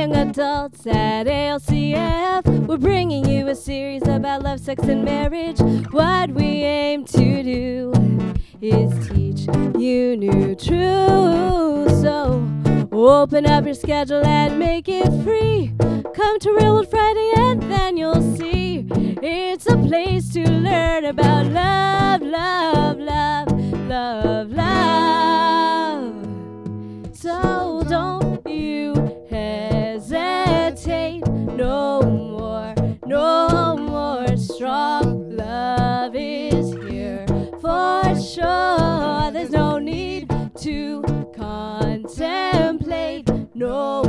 young adults at ALCF. We're bringing you a series about love, sex, and marriage. What we aim to do is teach you new truths. So open up your schedule and make it free. Come to Real World Friday and then you'll see it's a place to learn about love, love, love, love, love. So don't you hesitate no more, no more. Strong love is here for sure. There's no need to contemplate no